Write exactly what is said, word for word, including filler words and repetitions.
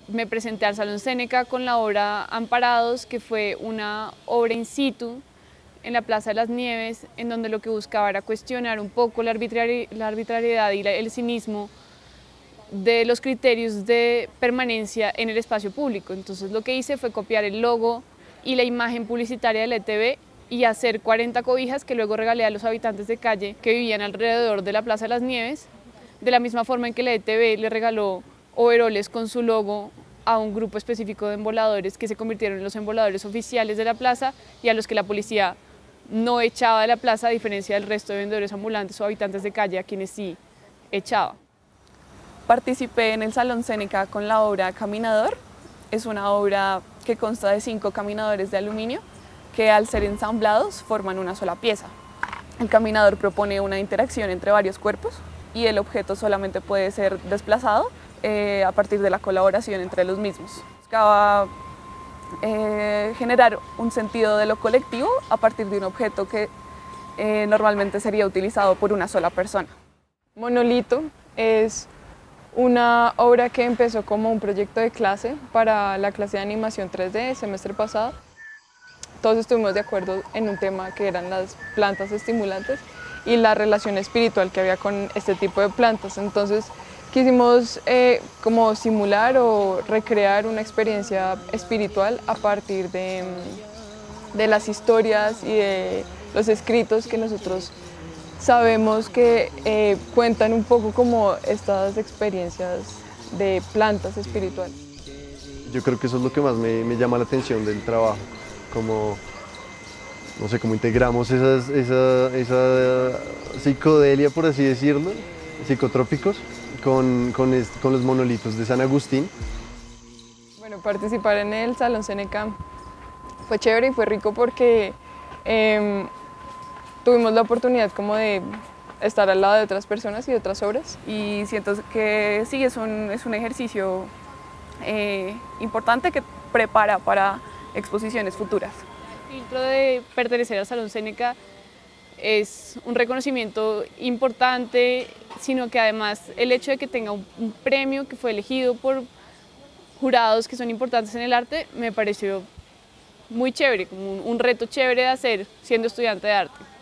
Me presenté al Salón Seneca con la obra Amparados, que fue una obra in situ en la Plaza de las Nieves, en donde lo que buscaba era cuestionar un poco la, arbitrari la arbitrariedad y la, el cinismo de los criterios de permanencia en el espacio público. Entonces lo que hice fue copiar el logo y la imagen publicitaria del E T V y hacer cuarenta cobijas que luego regalé a los habitantes de calle que vivían alrededor de la Plaza de las Nieves, de la misma forma en que la E T V le regaló overoles con su logo a un grupo específico de emboladores que se convirtieron en los emboladores oficiales de la plaza y a los que la policía no echaba de la plaza, a diferencia del resto de vendedores ambulantes o habitantes de calle a quienes sí echaba. Participé en el Salón Seneca con la obra Caminador. Es una obra que consta de cinco caminadores de aluminio que, al ser ensamblados, forman una sola pieza. El caminador propone una interacción entre varios cuerpos y el objeto solamente puede ser desplazado eh, a partir de la colaboración entre los mismos. Buscaba eh, generar un sentido de lo colectivo a partir de un objeto que eh, normalmente sería utilizado por una sola persona. Monolito es una obra que empezó como un proyecto de clase para la clase de animación tres D el semestre pasado. Todos estuvimos de acuerdo en un tema que eran las plantas estimulantes y la relación espiritual que había con este tipo de plantas. Entonces quisimos eh, como simular o recrear una experiencia espiritual a partir de, de las historias y de los escritos que nosotros sabemos que eh, cuentan un poco como estas experiencias de plantas espirituales. Yo creo que eso es lo que más me, me llama la atención del trabajo, como, no sé, cómo integramos esas, esa, esa psicodelia, por así decirlo, psicotrópicos, con, con, est, con los monolitos de San Agustín. Bueno, participar en el Salón Seneca fue chévere y fue rico porque eh, tuvimos la oportunidad como de estar al lado de otras personas y de otras obras. Y siento que sí, es un, es un ejercicio eh, importante que prepara para exposiciones futuras. El filtro de pertenecer al Salón Seneca es un reconocimiento importante, sino que además el hecho de que tenga un, un premio que fue elegido por jurados que son importantes en el arte me pareció muy chévere, como un, un reto chévere de hacer siendo estudiante de arte.